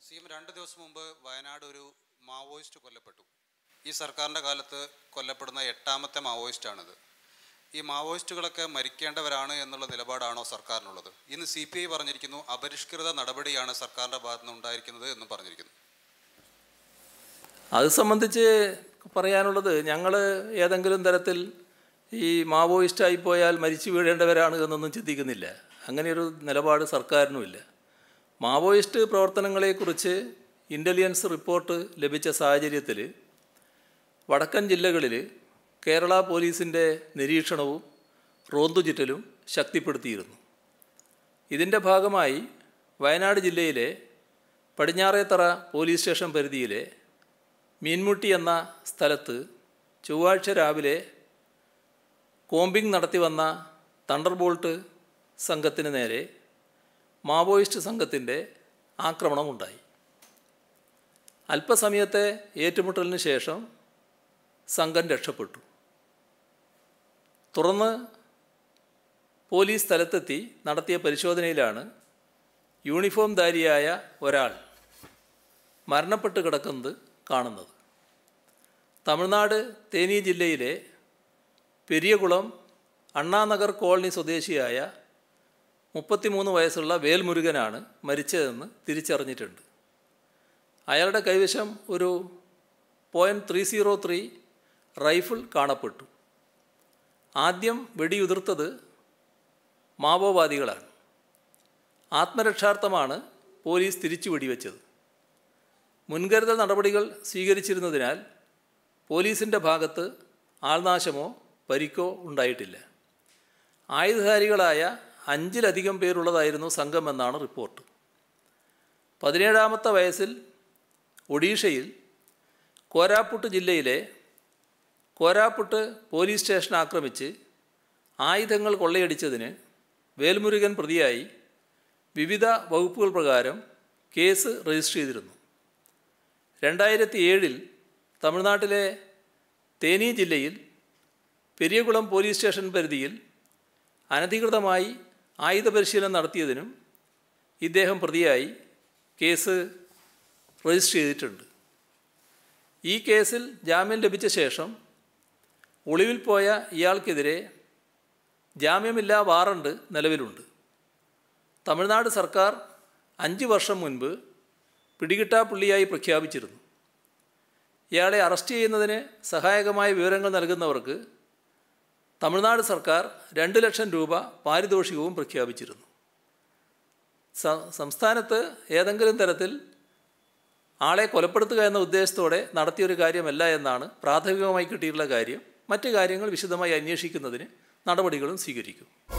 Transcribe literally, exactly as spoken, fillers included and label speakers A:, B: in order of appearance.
A: C M രണ്ട് ദിവസം മുമ്പ് വയനാട് ഒരു മാവോയിസ്റ്റ് കൊല്ലപ്പെട്ടു. ഈ സർക്കാരിൻ്റെ കാലത്ത് കൊല്ലപ്പെടുന്ന എട്ടാമത്തെ മാവോയിസ്റ്റാണിത്. ഈ മാവോയിസ്റ്റുകളൊക്കെ മരിക്കേണ്ടവരാണ് എന്നുള്ള നിലപാടാണോ സർക്കാരിനുള്ളത്? ഇന്ന് സി പി ഐ പറഞ്ഞിരിക്കുന്നു അപരിഷ്കൃത നടപടിയാണ് സർക്കാരിൻ്റെ ഭാഗത്തു നിന്ന് ഉണ്ടായിരിക്കുന്നത് എന്നും പറഞ്ഞിരിക്കുന്നു.
B: അത് സംബന്ധിച്ച് പറയാനുള്ളത്, ഞങ്ങൾ ഏതെങ്കിലും തരത്തിൽ ഈ മാവോയിസ്റ്റായി പോയാൽ മരിച്ചു വീഴേണ്ടവരാണ് എന്നൊന്നും ചിന്തിക്കുന്നില്ല. അങ്ങനെയൊരു നിലപാട് സർക്കാരിനുമില്ല. മാവോയിസ്റ്റ് പ്രവർത്തനങ്ങളെക്കുറിച്ച് ഇൻ്റലിജൻസ് റിപ്പോർട്ട് ലഭിച്ച സാഹചര്യത്തിൽ വടക്കൻ ജില്ലകളിൽ കേരള പോലീസിൻ്റെ നിരീക്ഷണവും റോന്തുചുറ്റലും ശക്തിപ്പെടുത്തിയിരുന്നു. ഇതിൻ്റെ ഭാഗമായി വയനാട് ജില്ലയിലെ പടിഞ്ഞാറേത്തറ പോലീസ് സ്റ്റേഷൻ പരിധിയിലെ മീൻമുട്ടി എന്ന സ്ഥലത്ത് ചൊവ്വാഴ്ച രാവിലെ കോമ്പിംഗ് നടത്തി വന്ന തണ്ടർബോൾട്ട് സംഘത്തിന് നേരെ മാവോയിസ്റ്റ് സംഘത്തിൻ്റെ ആക്രമണമുണ്ടായി. അല്പസമയത്തെ ഏറ്റുമുട്ടലിന് ശേഷം സംഘം രക്ഷപ്പെട്ടു. തുടർന്ന് പോലീസ് സ്ഥലത്തെത്തി നടത്തിയ പരിശോധനയിലാണ് യൂണിഫോംധാരിയായ ഒരാൾ മരണപ്പെട്ട് കിടക്കുന്നത് കാണുന്നത്. തമിഴ്നാട് തേനി ജില്ലയിലെ പെരിയകുളം അണ്ണാനഗർ കോളനി സ്വദേശിയായ മുപ്പത്തിമൂന്ന് വയസ്സുള്ള വേൽമുരുകനാണ് മരിച്ചതെന്ന് തിരിച്ചറിഞ്ഞിട്ടുണ്ട്. അയാളുടെ കൈവശം ഒരു point three zero three rifle കാണപ്പെട്ടു. ആദ്യം വെടിയുതിർത്തത് മാവോവാദികളാണ്. ആത്മരക്ഷാർത്ഥമാണ് പോലീസ് തിരിച്ചു വെടിവെച്ചത്. മുൻകരുതൽ നടപടികൾ സ്വീകരിച്ചിരുന്നതിനാൽ പോലീസിൻ്റെ ഭാഗത്ത് ആൾനാശമോ പരിക്കോ ഉണ്ടായിട്ടില്ല. ആയുധധാരികളായ അഞ്ചിലധികം പേരുള്ളതായിരുന്നു സംഘമെന്നാണ് റിപ്പോർട്ട്. പതിനേഴാമത്തെ വയസ്സിൽ ഒഡീഷയിൽ കോരാപുട്ട് ജില്ലയിലെ കോരാപുട്ട് പോലീസ് സ്റ്റേഷൻ ആക്രമിച്ച് ആയുധങ്ങൾ കൊള്ളയടിച്ചതിന് വേൽമുരുകൻ പ്രതിയായി വിവിധ വകുപ്പുകൾ പ്രകാരം കേസ് രജിസ്റ്റർ ചെയ്തിരുന്നു. രണ്ടായിരത്തി ഏഴിൽ തമിഴ്നാട്ടിലെ തേനി ജില്ലയിൽ പെരിയകുളം പോലീസ് സ്റ്റേഷൻ പരിധിയിൽ അനധികൃതമായി ആയുധ പരിശീലനം നടത്തിയതിനും ഇദ്ദേഹം പ്രതിയായി കേസ് രജിസ്റ്റർ ചെയ്തിട്ടുണ്ട്. ഈ കേസിൽ ജാമ്യം ലഭിച്ച ശേഷം ഒളിവിൽ പോയ ഇയാൾക്കെതിരെ ജാമ്യമില്ലാ വാറണ്ട് നിലവിലുണ്ട്. തമിഴ്നാട് സർക്കാർ അഞ്ച് വർഷം മുൻപ് പിടികിട്ടാപ്പുള്ളിയായി പ്രഖ്യാപിച്ചിരുന്നു. ഇയാളെ അറസ്റ്റ് ചെയ്യുന്നതിന് സഹായകമായ വിവരങ്ങൾ നൽകുന്നവർക്ക് തമിഴ്നാട് സർക്കാർ രണ്ട് ലക്ഷം രൂപ പാരിതോഷികവും പ്രഖ്യാപിച്ചിരുന്നു. സംസ്ഥാനത്ത് ഏതെങ്കിലും തരത്തിൽ ആളെ കൊലപ്പെടുത്തുക എന്ന ഉദ്ദേശത്തോടെ നടത്തിയൊരു കാര്യമല്ല എന്നാണ് പ്രാഥമികമായി കിട്ടിയിട്ടുള്ള കാര്യം. മറ്റു കാര്യങ്ങൾ വിശദമായി അന്വേഷിക്കുന്നതിന് നടപടികളും സ്വീകരിക്കും.